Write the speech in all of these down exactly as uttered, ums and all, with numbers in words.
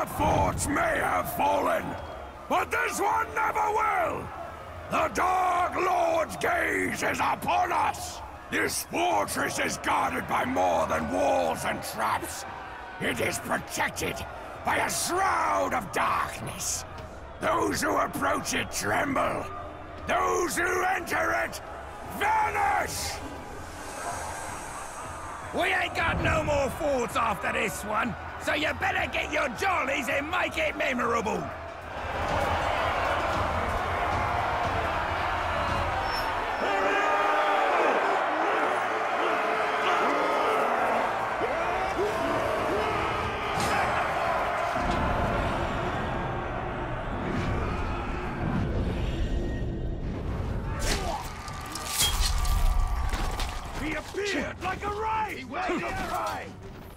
Other forts may have fallen, but this one never will! The Dark Lord's gaze is upon us! This fortress is guarded by more than walls and traps. It is protected by a shroud of darkness. Those who approach it tremble. Those who enter it vanish! We ain't got no more forts after this one, so you better get your jollies and make it memorable. He appeared like a ray! He waited a ray!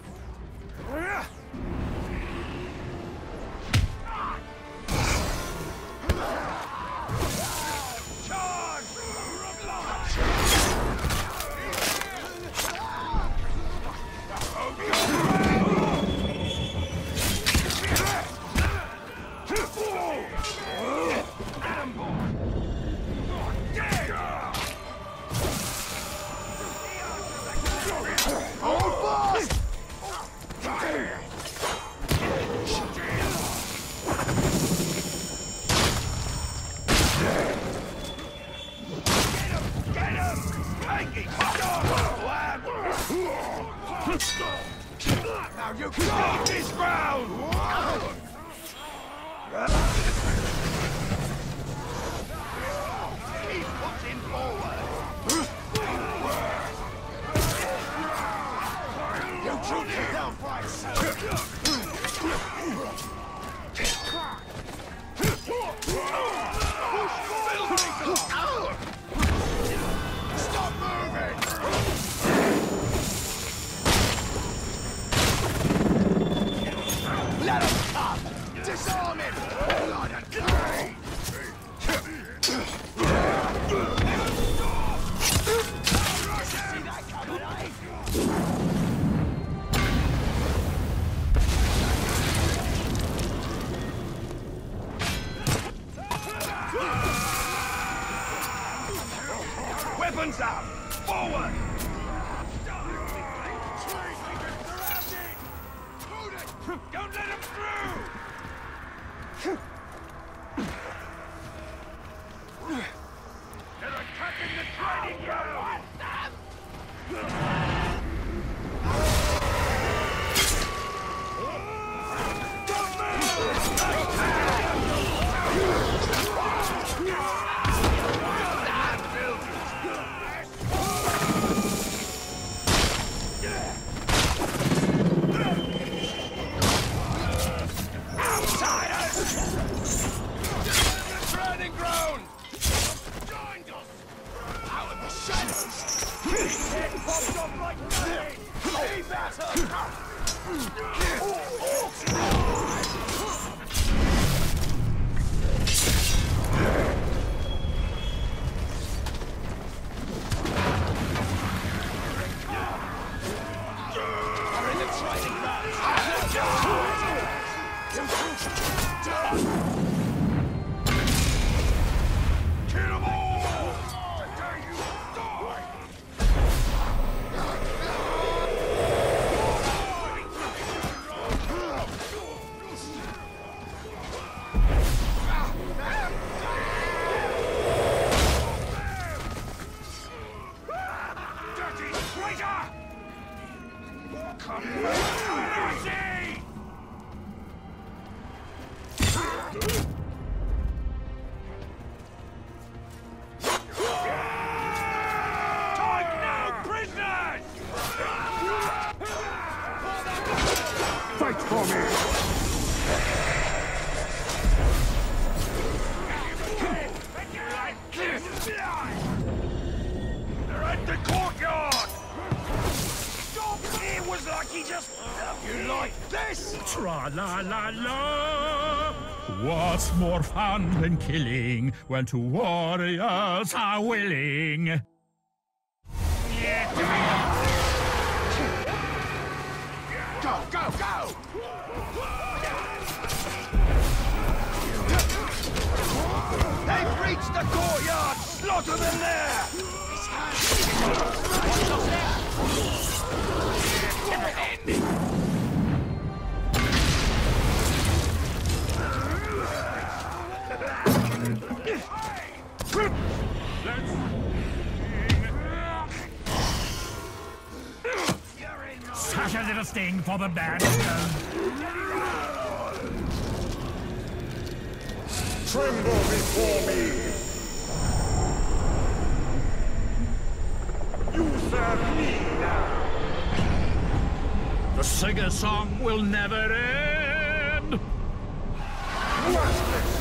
Now you got this ground! Keep pushing forward! You shoot it down, Price! Stop moving! Let him come! Disarm him! Blood and clay! See that coming, eh? Weapons up! Forward! Don't let him through! They're attacking the training ground! Don't training ground! Joined us! Out of the shadows! Head popped off like nothing! Be better! We're in the training ground! Kill them all! Today you die! Dirty traitor! Come back, mercy! Fight for me! They're at the courtyard! It was like he just... You like this? Tra-la-la-la! What's more fun than killing when two warriors are willing? Go, go, go! lot of them there! Such a little sting for the bad girl. Tremble before me! You serve me now! The sing-a-song will never end! Worthless!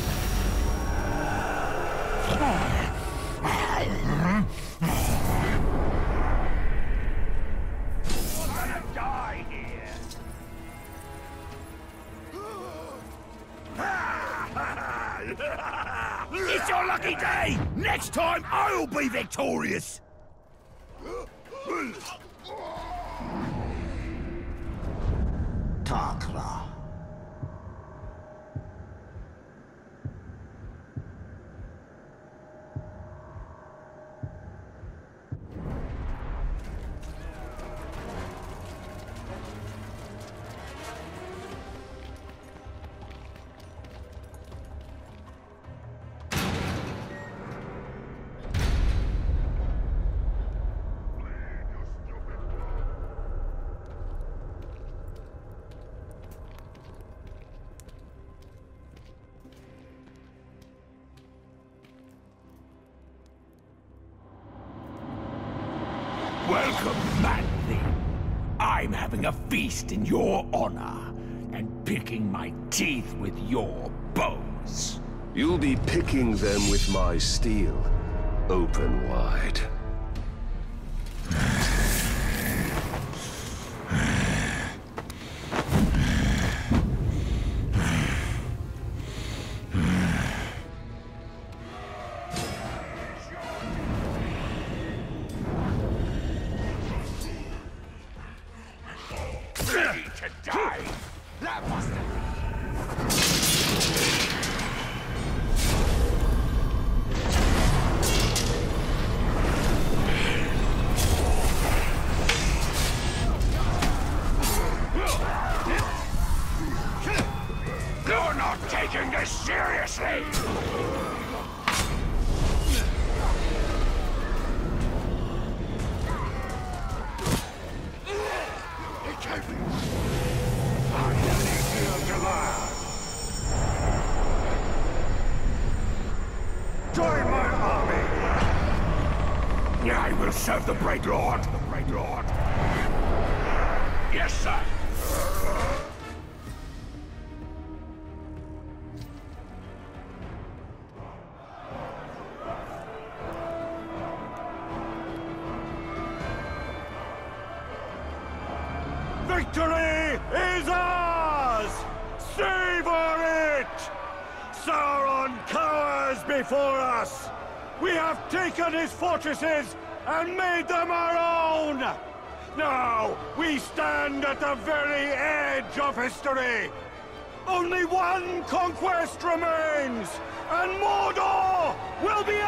Die here! It's your lucky day! Next time, I'll be victorious! Takra. Welcome, mad thing. I'm having a feast in your honor, and picking my teeth with your bones. You'll be picking them with my steel, open wide. Ready to die! That must have You're not taking this seriously! Join my army! I will serve the Great Lord, the Great Lord. Yes, sir. Victory is ours! Savor it! Sauron cowers before us! We have taken his fortresses and made them our own! Now, we stand at the very edge of history! Only one conquest remains, and Mordor will be